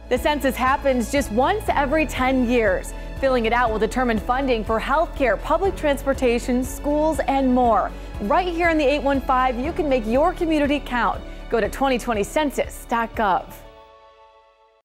The census happens just once every 10 years. Filling it out will determine funding for healthcare, public transportation, schools, and more. Right here in the 815, you can make your community count. Go to 2020census.gov.